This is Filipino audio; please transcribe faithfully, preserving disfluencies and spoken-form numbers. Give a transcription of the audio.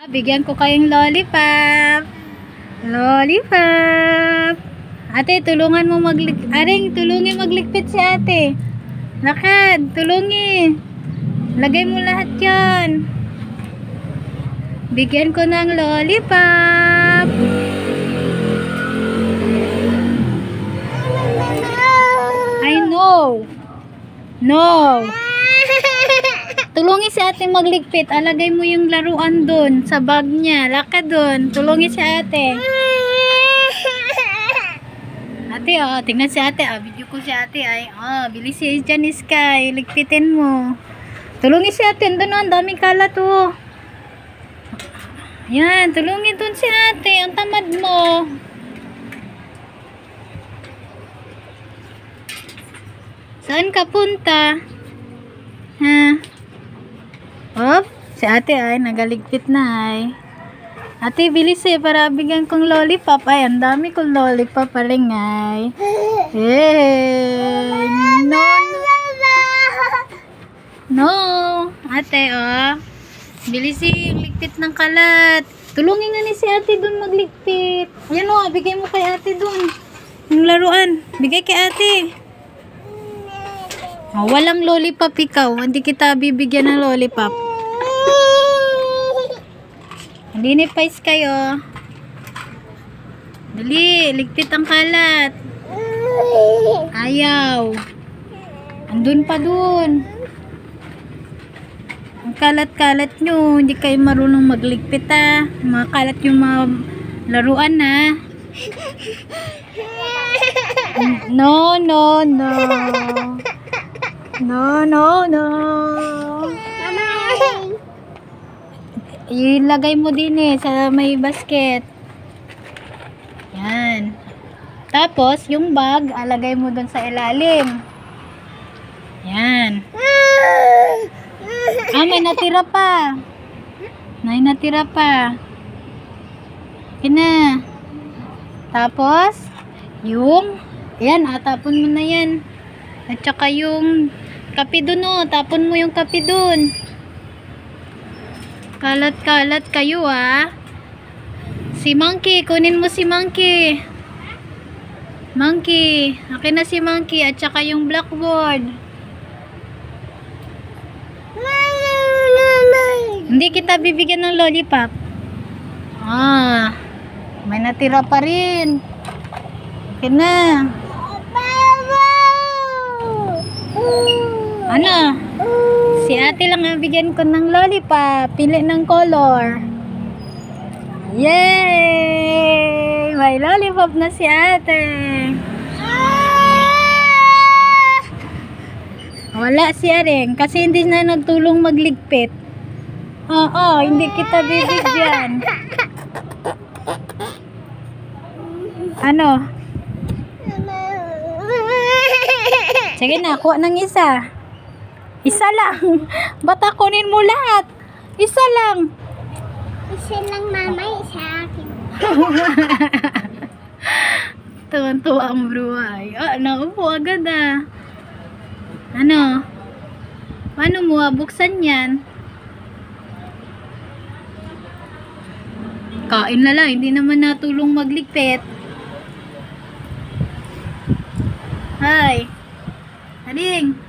Bigyan ko kayong lollipop. Lollipop. Ate, tulungan mo maglik... Aring, tulungi maglikpit si ate. Lakad, tulungi. Lagay mo lahat yan. Bigyan ko ng lollipop. I know. No. Tulungi si ate magligpit. Alagay mo yung laruan dun sa bag niya. Lakad dun. Tulungi si ate. Ate, oh, tingnan si ate. Ah, video ko si ate. Ay, oh, bilis si dyan, Sky. Ligpitin mo. Tulungi si ate. Doon, oh, ang daming kalat, oh. Yan, tulungi dun si ate. Ang tamad mo. Saan ka punta? Ha? Op, si ate ay nagaligpit na ay. Ate, bilis eh para bigyan kong lollipop. Ay, ang dami kong lollipop paling ay. Hey, no, no. Ate, oh. Bilis eh, ligpit ng kalat. Tulungin nga ni si ate dun magligpit. Yan oh, bigay mo kay ate dun. Yung laruan, bigay kay ate. Oh, walang lollipop ikaw. Hindi kita bibigyan ng lollipop. Hindi ni Pais kayo. Dali, ligpit ang kalat. Ayaw. Andun pa dun. Ang kalat-kalat nyo. Hindi kayo marunong magligpit ah. Mga kalat yung mga laruan ah. No, no, no. No, no, no. Ilagay mo din eh sa may basket. Yan. Tapos, yung bag, alagay mo dun sa ilalim. Yan. Ah, may natira pa. May natira pa. Kina. Tapos, yung, yan, atapon mo na yan. At saka yung kape dun oh, tapon mo yung kape dun. Kalat-kalat kayo ah. Si Monkey, kunin mo si Monkey. Monkey, akin na si Monkey at saka yung blackboard. Hindi kita bibigyan ng lollipop. Ah, may natira pa rin. Akin na. Ano? Si ate lang ang bigyan ko ng lollipop. Pili ng color. Yay! May lollipop na si ate. Wala si Aring kasi hindi na nagtulong magligpit. Oo, hindi kita bibigyan. Ano? Sige na, kuha ng isa. Isa lang. Ba't kunin mo lahat? Isa lang. Isa lang mama, isa akin. Tuwan-tuwa ang bruhay. Ah, naupo agad ah. Ano? Paano mo buksan yan? Kain na lang. Hindi naman natulong magligpit. Hi. Aling.